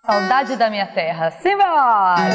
Saudade da minha terra. Simbora!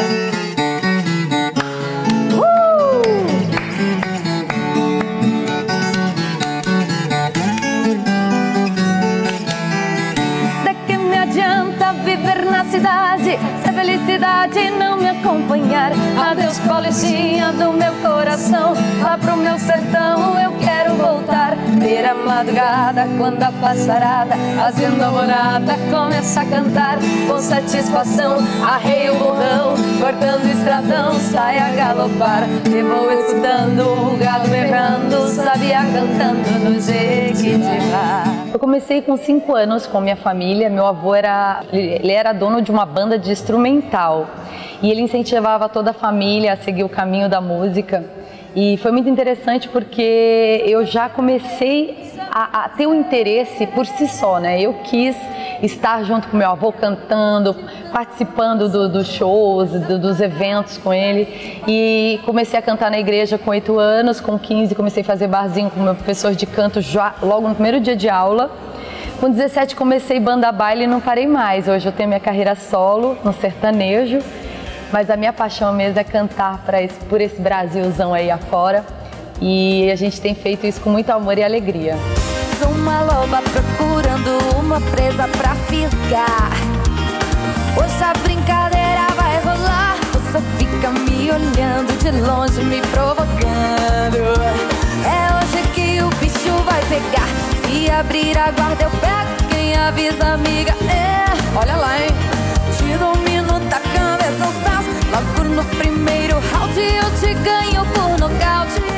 De que me adianta viver na cidade se a felicidade não me acompanhar? Adeus, Paulistinha do meu coração, lá pro meu sertão eu quero voltar. Ver a madrugada quando a passarada, fazendo morada, começa a cantar com satisfação. Arrei o borrão, cortando o estradão, sai a galopar. E vou escutando o galo berrando, sabia cantando no Jequitibá. Eu comecei com 5 anos com minha família. Meu avô ele era dono de uma banda de instrumental e ele incentivava toda a família a seguir o caminho da música. E foi muito interessante porque eu já comecei a ter um interesse por si só, né? Eu quis estar junto com meu avô cantando, participando dos shows, dos eventos com ele. E comecei a cantar na igreja com 8 anos, com 15 comecei a fazer barzinho com meu professor de canto já logo no primeiro dia de aula. Com 17 comecei banda baile e não parei mais. Hoje eu tenho minha carreira solo no sertanejo. Mas a minha paixão mesmo é cantar por esse Brasilzão aí afora. E a gente tem feito isso com muito amor e alegria. Uma loba procurando uma presa pra fisgar. Hoje a brincadeira vai rolar. Você fica me olhando de longe, me provocando. É hoje que o bicho vai pegar. Se abrir a guarda eu pego. Quem avisa, amiga, olha lá, hein? Te domino, tacando essas braços. Logo no primeiro round eu te ganho por nocaute.